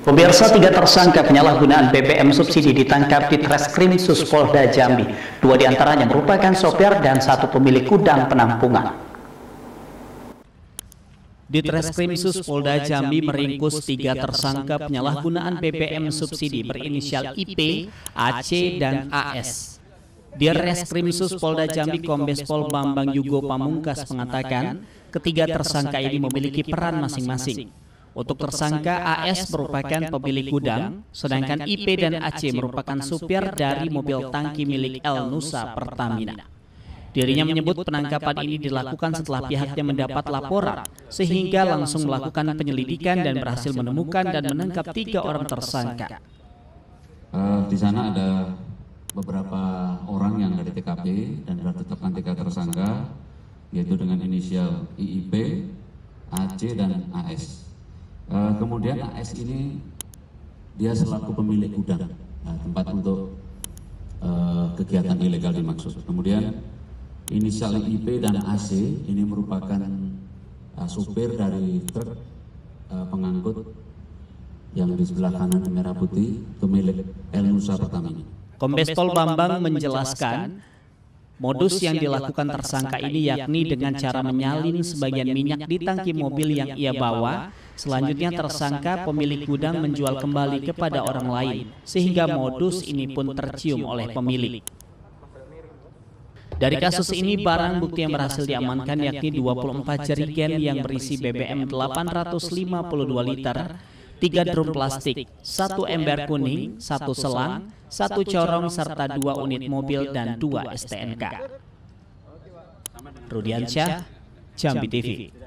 Pemirsa, 3 tersangka penyalahgunaan BBM subsidi ditangkap di Treskrim Suspolda Jambi. 2 diantaranya merupakan sopir dan 1 pemilik gudang penampungan. Di Treskrim Suspolda Jambi meringkus 3 tersangka penyalahgunaan BBM subsidi berinisial IP, AC, dan AS. Di Reskrim Suspolda Jambi, Kombes Pol Bambang Yugo Pamungkas mengatakan ketiga tersangka ini memiliki peran masing-masing. Untuk tersangka AS merupakan pemilik gudang, sedangkan IP dan AC merupakan supir dari mobil tangki milik El Nusa Pertamina. Dirinya menyebut penangkapan ini dilakukan setelah pihaknya mendapat laporan, sehingga langsung melakukan penyelidikan dan berhasil menemukan dan menangkap 3 orang tersangka. Di sana ada beberapa orang yang dari TKP dan sudah ditetapkan 3 tersangka, yaitu dengan inisial IIP, AC, dan AS. Kemudian AS ini dia selaku pemilik gudang, tempat untuk kegiatan ilegal dimaksud. Kemudian inisial IP dan AC ini merupakan supir dari truk pengangkut yang di sebelah kanan merah putih, itu milik El Nusa Pertamina. Kombes Pol Bambang menjelaskan modus yang dilakukan tersangka ini yakni dengan cara menyalin sebagian minyak di tangki mobil yang ia bawa. Selanjutnya tersangka pemilik gudang menjual kembali kepada orang lain, sehingga modus ini pun tercium oleh pemilik. Dari kasus ini barang bukti yang berhasil diamankan yakni 24 jerigen yang berisi BBM 852 liter, 3 drum plastik, 1 ember kuning, 1 selang, 1 corong serta 2 unit mobil dan 2 STNK. Rudiansyah, Jambi TV.